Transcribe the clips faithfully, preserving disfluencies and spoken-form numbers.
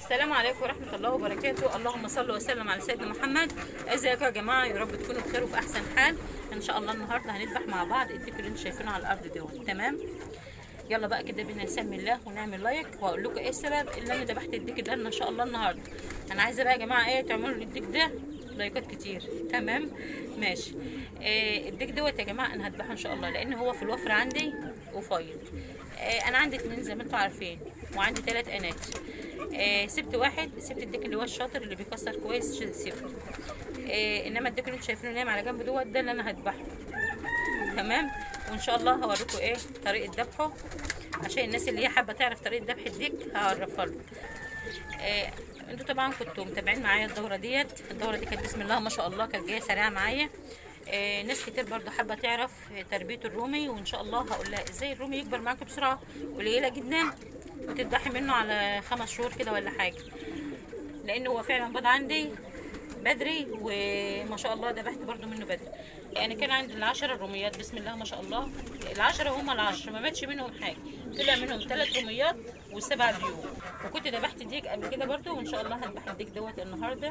السلام عليكم ورحمة الله وبركاته. اللهم صل وسلم على سيدنا محمد. ازيكم يا جماعة؟ يا رب تكونوا بخير وفي احسن حال ان شاء الله. النهارده هنذبح مع بعض الديك اللي انتوا شايفينه على الارض دوت. تمام، يلا بقى كده بينا نسمي الله ونعمل لايك واقول لكم ايه السبب اللي انا ذبحت الديك ده ان شاء الله النهارده. انا عايزه بقى يا جماعه ايه تعملوا للديك ده لايكات كتير. تمام ماشي. آه الديك دوت يا جماعه انا هذبحه ان شاء الله لان هو في الوفر عندي وفايض. آه انا عندي اتنين زي ما انتوا عارفين وعندي تلات انات. آه سبت واحد، سبت الديك اللي هو الشاطر اللي بيكسر كويس سبته. آه انما الديك اللي انتوا شايفينه نايم على جنب دوت ده اللي انا هذبحه. تمام، وان شاء الله هوريكم ايه طريقه ذبحه عشان الناس اللي هي حابه تعرف طريقه ذبح الديك هعرفها لكم. آه انتوا طبعا كنتوا متابعين معايا الدوره ديت. الدوره دي كانت بسم الله ما شاء الله كانت جايه سريعه معايا. آه ناس كتير برضو حابه تعرف تربيه الرومي، وان شاء الله هقول لها ازاي الرومي يكبر معاكم بسرعه قليله جدا وتذبحي منه على خمس شهور كده ولا حاجه، لان هو فعلا بيض عندي بدري وما شاء الله ذبحت برضو منه بدري. يعني كان عندي العشرة الروميات بسم الله ما شاء الله. العشرة هم العشرة ما ماتش منهم حاجه، طلع منهم ثلاث روميات وسبع ديوك. وكنت ذبحت ديك قبل كده برضو، وان شاء الله هذبح الديك دوت النهارده.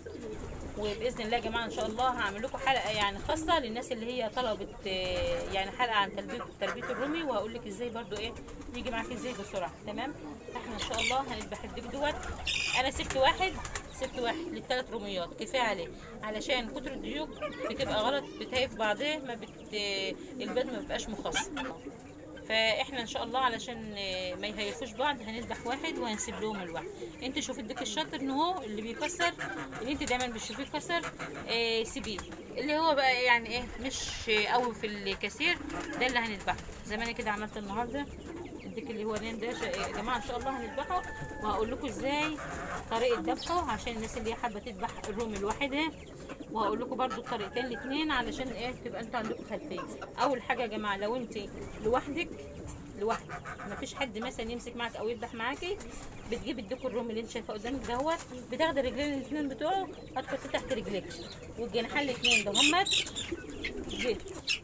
وباذن الله يا جماعه ان شاء الله هعمل لكم حلقه يعني خاصه للناس اللي هي طلبت، يعني حلقه عن تربيه تربيه الرومي، وهقول لك ازاي برضو ايه يجي معاكي ازاي بسرعه. تمام، احنا ان شاء الله هنذبح الديك دوت. انا سبت واحد سبت واحد للثلاث روميات كفايه عليه، علشان كتر الديوك بتبقى غلط بتهيف بعضيه ما بت البيض ما بيبقاش مخصص. فاحنا ان شاء الله علشان ما يهيفوش بعض هنذبح واحد وهنسيب لهم الواحد. انت شوفي الديك الشاطر ان هو اللي بيكسر، اللي انت دايما بتشوفيه كسر آه سيبيه. اللي هو بقى يعني ايه مش قوي في الكثير ده اللي هنذبحه. زي ما انا كده عملت النهارده الديك اللي هو نام ده يا جماعه ان شاء الله هنذبحه، وهقول لكم ازاي طريقه ذبحه عشان الناس اللي حابه تذبح الرومي لوحدها، وهقول لكم برده الطريقتين الاثنين علشان ايه تبقى انتوا عندكم خلفيه. اول حاجه يا جماعه لو انت لوحدك لوحدك مفيش حد مثلا يمسك معاك او يذبح معاكي، بتجيب الديك الرومي اللي انت شايفاه قدامك دهوت، بتاخدي الرجلين الاثنين بتوعه هتحطيه تحت رجليك، والجناحين الاثنين ده همت جيت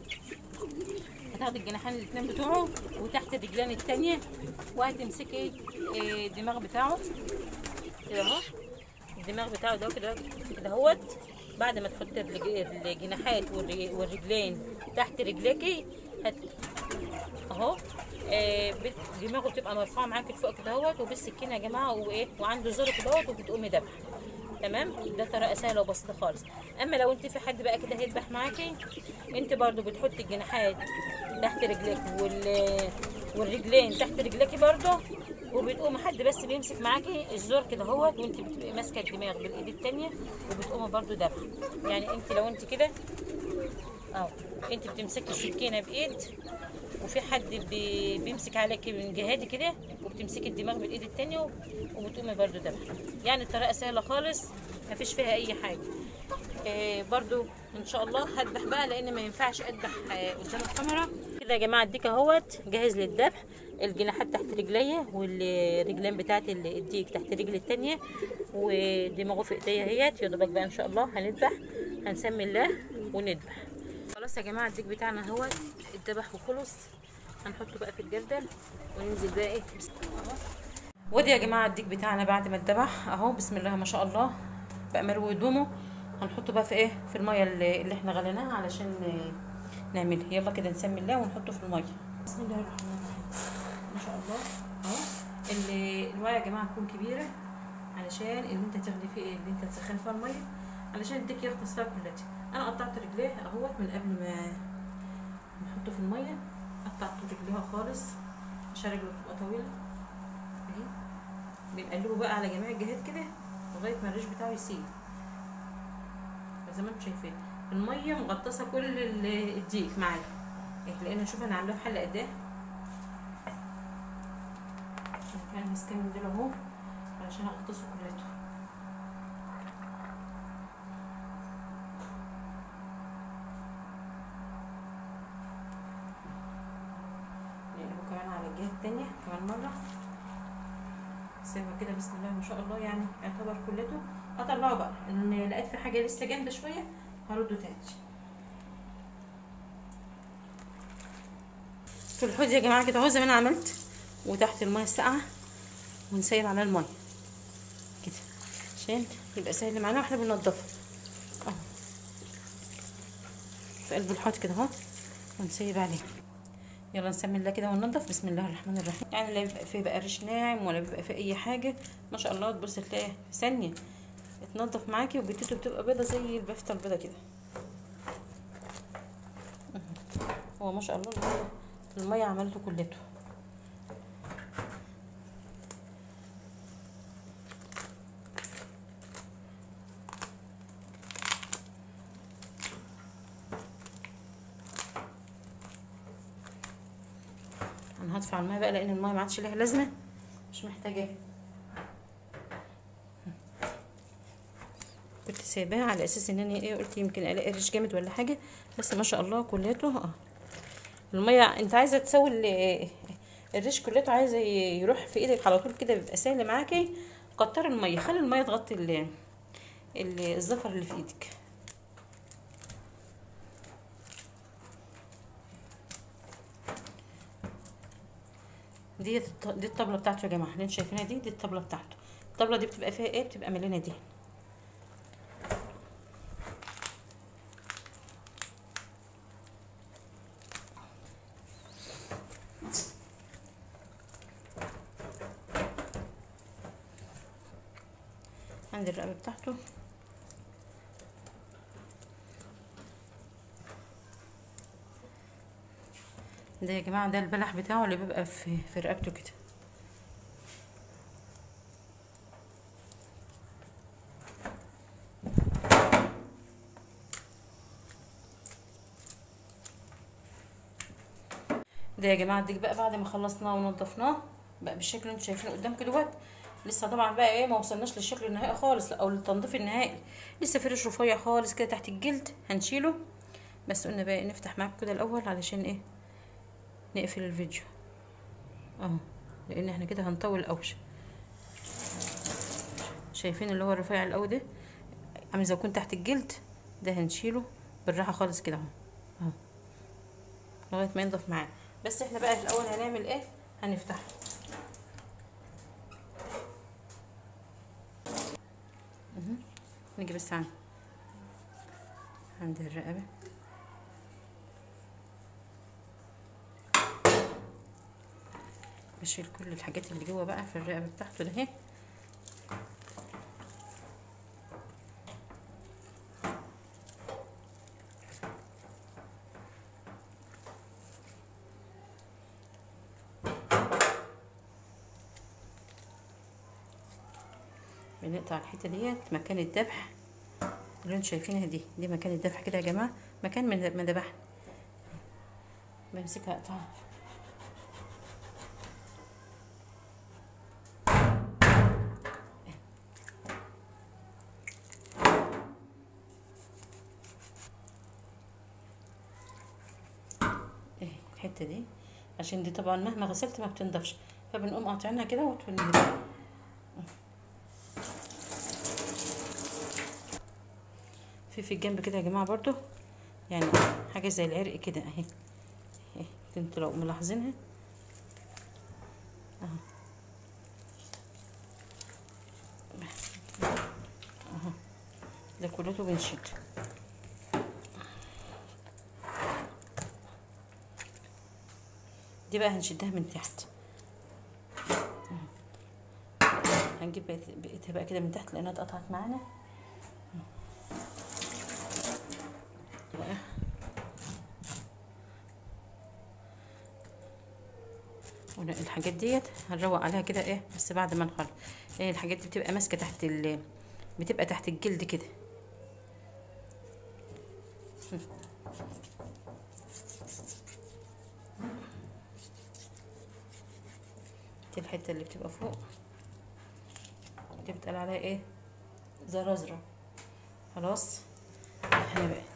هتاخدي الجناحين الاثنين بتوعه وتحت الرجلين الثانيه، وهتمسكي الدماغ بتاعه كده اهو. الدماغ بتاعه ده كده كده اهوت. بعد ما تحطي الجناحات والرجلين تحت رجليكي هت اهو آه دماغه بتبقى مرفوعه معاكي لفوق كده اهوت، وبالسكينه يا جماعه وايه وعنده زر كده اهوت وبتقومي ذبح. تمام، ده طريقه سهله وبسيطه خالص. اما لو انت في حد بقى كده هيذبح معاكي، انت برده بتحطي الجناحات تحت رجليك وال والرجلين تحت رجليكي برده، وبتقوم حد بس بيمسك معاكي الزور كده اهوت، وانت بتبقي ماسكه الدماغ بالايد الثانيه وبتقومي برده ذبح. يعني انت لو انت كده اهو انت بتمسكي السكينه بايد، وفي حد بي بيمسك عليكي من جهادي كده، وبتمسكي الدماغ بالايد الثانيه وبتقومي برده ذبح. يعني الطريقه سهله خالص مفيش فيها اي حاجه. آه برده ان شاء الله هذبح بقى لان ما ينفعش اذبح آه قدام الكاميرا كده يا جماعه. الديك اهوت جاهز للذبح، الجناحات تحت رجليا والرجلين بتاعت الديك تحت رجل الثانيه ودماغه في ايديا اهيت. يا دوبك بقى ان شاء الله هنذبح، هنسمي الله ونذبح. خلاص يا جماعه الديك بتاعنا اهوت اتذبح وخلص. هنحطه بقى في الجردل وننزل بقى ايه اهو. ودي يا جماعه الديك بتاعنا بعد ما اتذبح اهو بسم الله ما شاء الله بقى مروي هدومه. هنحطه بقى في ايه في الميه اللي, اللي احنا غليناها علشان نعملها. يلا كده نسمي الله ونحطه في الميه. بسم الله الرحمن الرحيم ما شاء الله اهو. الميه يا جماعه تكون كبيره علشان ان انت تاخدي فيه ايه اللي انت تسخن فيها الميه علشان الديك يغطس فيها كلها. انا قطعت رجليه اهوت من قبل ما نحطه في الميه، قطعت رجليها خالص عشان رجله تبقى طويله اهي. بنقلبه بقى على جميع الجهات كده لغايه ما الريش بتاعه يسيل زي ما انتم شايفين. الميه مغطسه كل الديك معايا لان شوف انا عاملاه في حله قد ايه. كان مسكين من دول اهو علشان اغطسه كلته. نقلبه كمان على الجهه التانيه كمان مره. سيبها كده بسم الله ما شاء الله، يعني يعتبر كلته. اطلعه بقى ان لقيت في حاجه لسه جامده شويه هرده تاني. في الحوض يا جماعه كده اهو زي ما انا عملت، وتحت الميه الساقعه ونسيب على الميه كده عشان يبقى سهل معانا واحنا بننضفه اهو في قلب الحوض كده اهو، ونسيب عليه. يلا نسمي الله كده وننضف. بسم الله الرحمن الرحيم. يعني لا بيبقى فيه بقى ريش ناعم ولا بيبقى فيه اي حاجه، ما شاء الله تبص تلاقي في ثانيه اتنضف معاكي وبيتته بتبقى بيضه زي البافته البيضه كده. هو ما شاء الله الميه عملته كلته. انا هطفي على الميه بقى لان الميه ما عادش ليها لازمه، مش محتاجاها. كنت سايباها على اساس ان انا ايه قلت يمكن الاقي ريش جامد ولا حاجه، بس ما شاء الله كلته اه الميه. انت عايزه تسوي الريش كلته، عايزه يروح في ايدك على طول كده بيبقى سهل معاكي، كتر الميه، خلي الميه تغطي الزفر اللي في ايدك. دي دي الطبله بتاعته يا جماعه اللي انتوا شايفينها دي، دي الطبله بتاعته. الطبله دي بتبقى فيها ايه؟ بتبقى مليانه دهن. عند الرقبه بتاعته ده يا جماعه، ده البلح بتاعه اللي بيبقى في في رقبته كده. ده يا جماعه الديك بقى بعد ما خلصناه ونضفناه بقى بالشكل اللي انتوا شايفينه قدامكم دوت. لسه طبعا بقى ايه ما وصلناش للشكل النهائي خالص او للتنظيف النهائي، لسه فرش رفيع خالص كده تحت الجلد هنشيله. بس قلنا بقى نفتح معاكم كده الاول علشان ايه نقفل الفيديو اهو، لان احنا كده هنطول قوي. شايفين اللي هو الرفيع الاول ده عامل زي يكون تحت الجلد، ده هنشيله بالراحه خالص كده اهو اهو لغايه ما ينضف معانا. بس احنا بقى في الاول هنعمل ايه؟ هنفتحه. اها نيجي بس عند عند الرقبه، بشيل كل الحاجات اللي جوه بقى في الرقبه بتاعته ده اهي. بنقطع الحته ديت مكان الذبح اللي انتوا شايفينها دي، دي مكان الذبح كده يا جماعه، مكان ما ذبحنا. بمسكها اقطعها ايه الحته دي، عشان دي طبعا مهما غسلت ما بتنضفش، فبنقوم قاطعينها كده وتفنيها. في في الجنب كده يا جماعه برضو يعني حاجه زي العرق كده اهي اهي، انتوا لو ملاحظينها اهو اهو، ده كلته بنشيل. دي بقى هنشدها من تحت، هنجيب بقيتها بقى كده من تحت لانها اتقطعت معانا. الحاجات ديت هنروق عليها كده ايه بس بعد ما نخلص، ايه الحاجات دي بتبقى ماسكه تحت ال بتبقى تحت الجلد كده. دي الحته اللي بتبقى فوق دي بتقال عليها ايه زرازره. خلاص احنا بقى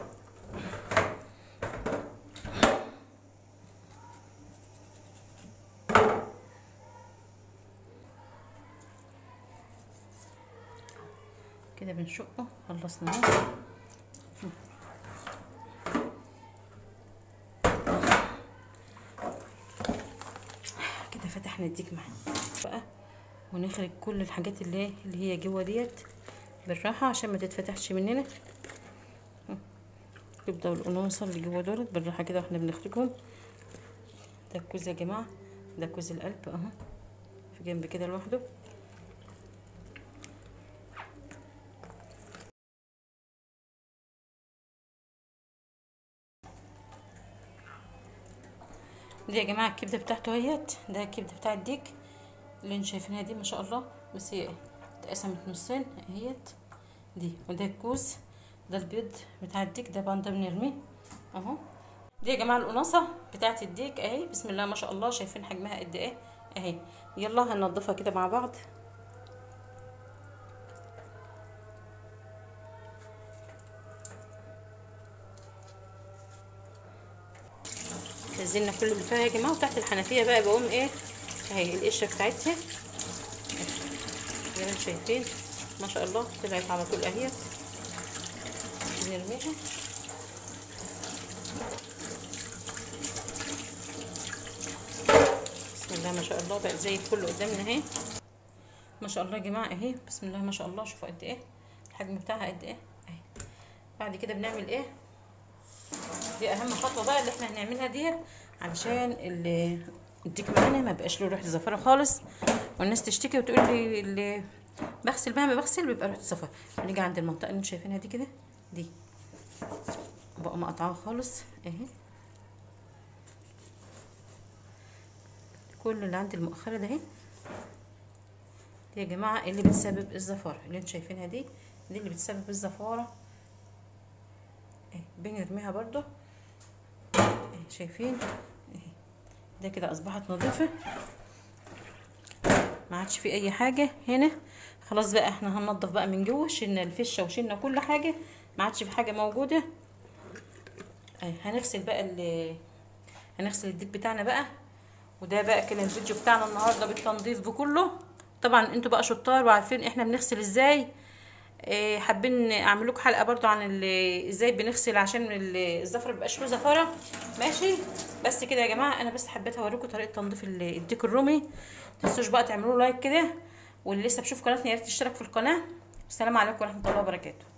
كده بنشقه. خلصنا كده، فتحنا الديك معانا بقى ونخرج كل الحاجات اللي اللي هي جوه ديت بالراحه عشان ما تتفتحش مننا. الكبده والقناصه اللي جوه دولت بالراحه كده واحنا بنخرجهم. ده الكوز يا جماعه، ده كوز القلب اهو في جنب كده لوحده. دي يا جماعه الكبده بتاعته اهيت، ده الكبده بتاع الديك اللي انتوا شايفينها دي ما شاء الله، بس هي اتقسمت نصين اهيت دي. وده الكوز، ده البيض بتاع الديك، ده بقى ده بنرميه اهو. دي يا جماعه القناصه بتاعت الديك اهي، بسم الله ما شاء الله، شايفين حجمها قد ايه اهي. يلا هننضفها كده مع بعض. نزلنا كل اللي فيها يا جماعه، وتحت الحنفيه بقى بقوم ايه اهي القشره بتاعتها زي ما انتم شايفين ما شاء الله طلعت على طول اهيت. نرميها بسم الله ما شاء الله، بقت زي الفل قدامنا اهي ما شاء الله يا جماعه اهي. بسم الله ما شاء الله، شوفوا قد ايه الحجم بتاعها قد ايه اهي. بعد كده بنعمل ايه، دي اهم خطوه بقى اللي احنا هنعملها دي علشان اللي الديك معانا ما بقاش له ريحه زفاره خالص، والناس تشتكي وتقول لي اللي بغسل بقى ما بغسل بيبقى ريحه زفاره. بنيجي عند المنطقه اللي انتوا شايفينها دي كده، دي بقى مقطعاها خالص اهي، كل اللي عند المؤخره ده اهي. دي يا جماعه اللي بتسبب الزفاره اللي انتوا شايفينها دي، دي اللي بتسبب الزفاره اهي. بنرميها برضو اهي، شايفين اهي. ده كده اصبحت نظيفه، ما عادش في اي حاجه هنا خلاص. بقى احنا هننضف بقى من جوه، شلنا الفشه وشلنا كل حاجه، ما عادش في حاجه موجوده اهي. هنغسل بقى ال هنغسل الديك بتاعنا بقى. وده بقى كان الفيديو بتاعنا النهارده بالتنظيف بكله. طبعا انتوا بقى شطار وعارفين احنا بنغسل ازاي. اه حابين اعمل لكم حلقه برضو عن ازاي بنغسل عشان الزفره مبقاش له زفاره ماشي. بس كده يا جماعه، انا بس حبيت اوريكم طريقه تنظيف الديك الرومي. متنسوش بقى تعملوا لايك كده، واللي لسه بشوف قناتنا يا ريت تشترك في القناه. السلام عليكم ورحمه الله وبركاته.